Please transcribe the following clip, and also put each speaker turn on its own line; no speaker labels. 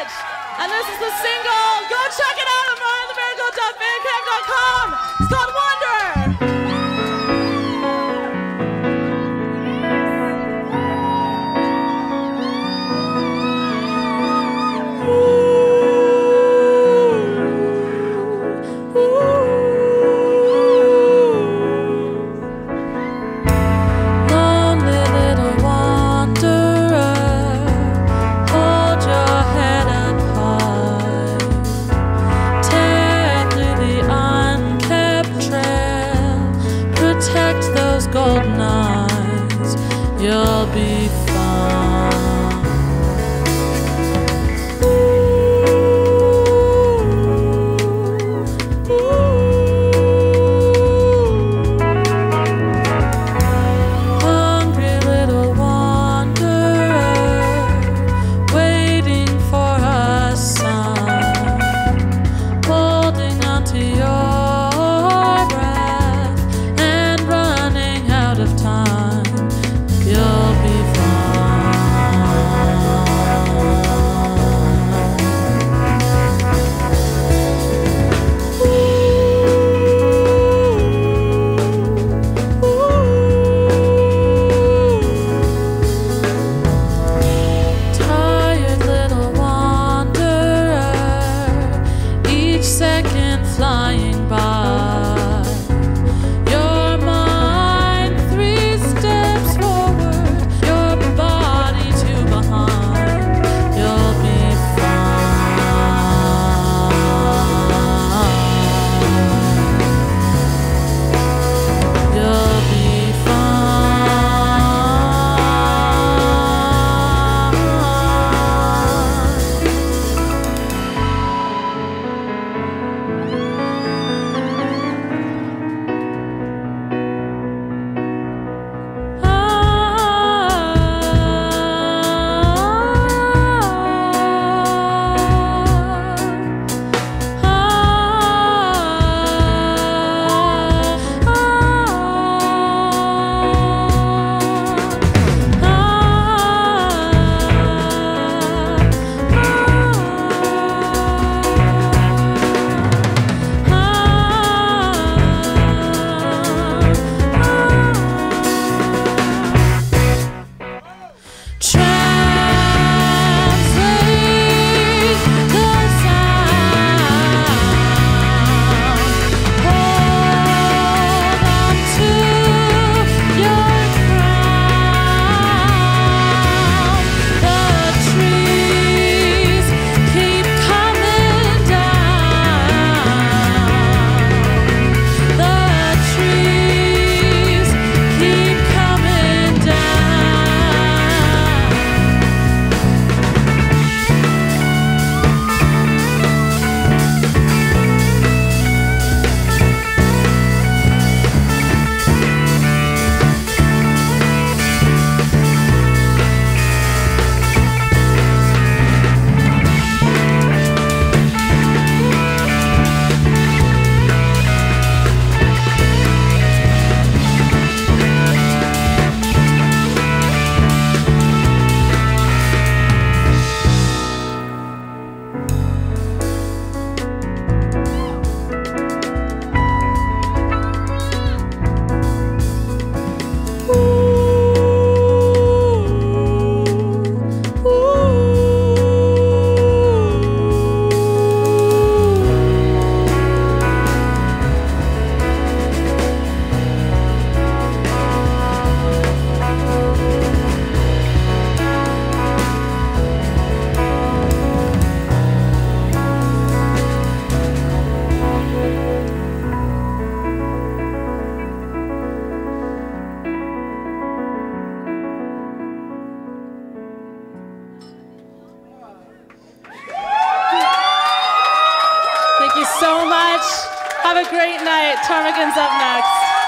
much. And this is the single. Go check it out at marigold.bandcamp.com. It's called Wanderer.
Golden eyes, you'll be fine. Ooh, hungry little wanderer, waiting for a sign, holding on to your of time, you'll be tired little wanderer, each second flying by.
Thank you so much. Have a great night. Ptarmigan's up next.